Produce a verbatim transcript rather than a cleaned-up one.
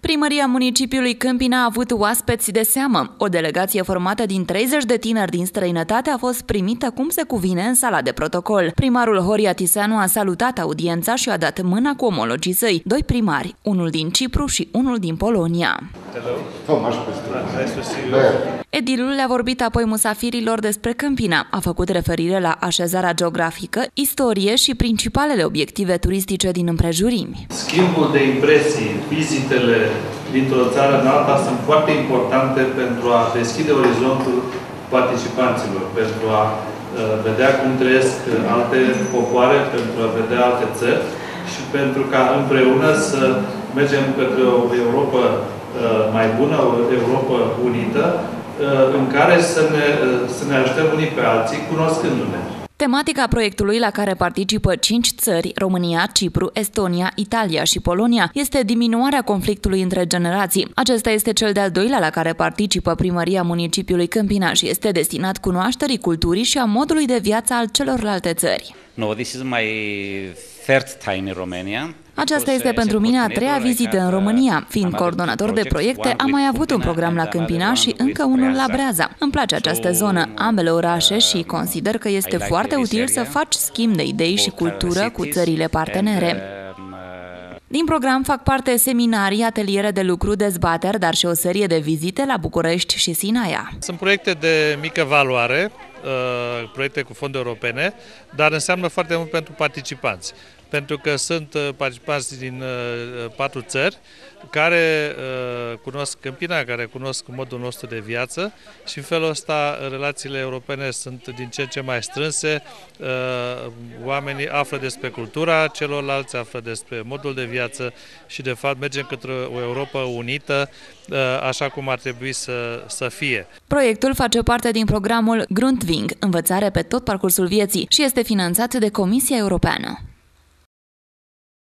Primăria municipiului Câmpina a avut oaspeți de seamă. O delegație formată din treizeci de tineri din străinătate a fost primită cum se cuvine în sala de protocol. Primarul Horia Tiseanu a salutat audiența și a dat mâna cu omologii săi, doi primari, unul din Cipru și unul din Polonia. Edilul le-a vorbit apoi musafirilor despre Câmpina. A făcut referire la așezarea geografică, istorie și principalele obiective turistice din împrejurimi. Schimbul de impresii, vizitele dintr-o țară în alta sunt foarte importante pentru a deschide orizontul participanților, pentru a uh, vedea cum trăiesc alte popoare, pentru a vedea alte țări și pentru ca împreună să mergem către o Europa uh, mai bună, o Europa unită, uh, în care să ne, uh, să ne ajutăm unii pe alții, cunoscându-ne. Tematica proiectului, la care participă cinci țări, România, Cipru, Estonia, Italia și Polonia, este diminuarea conflictului între generații. Acesta este cel de-al doilea la care participă Primăria municipiului Câmpina și este destinat cunoașterii culturii și a modului de viață al celorlalte țări. No, this is my third time in Romania. Aceasta este pentru mine a treia vizită în România. Fiind coordonator de proiecte, am mai avut un program la Câmpina și încă unul la Breaza. Îmi place această zonă, ambele orașe, și consider că este foarte util să faci schimb de idei și cultură cu țările partenere. Din program fac parte seminarii, ateliere de lucru, dezbateri, dar și o serie de vizite la București și Sinaia. Sunt proiecte de mică valoare, proiecte cu fonduri europene, dar înseamnă foarte mult pentru participanți. Pentru că sunt participanți din patru țări care cunosc Câmpina, care cunosc modul nostru de viață și în felul ăsta relațiile europene sunt din ce în ce mai strânse. Oamenii află despre cultura celorlalți, află despre modul de viață și de fapt mergem către o Europa unită, așa cum ar trebui să, să fie. Proiectul face parte din programul Grundtvig, învățare pe tot parcursul vieții, și este finanțat de Comisia Europeană.